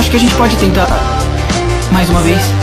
acho que a gente pode tentar mais uma vez.